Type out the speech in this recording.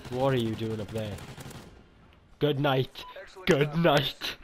What are you doing up there? Good night. Excellent Good job. night.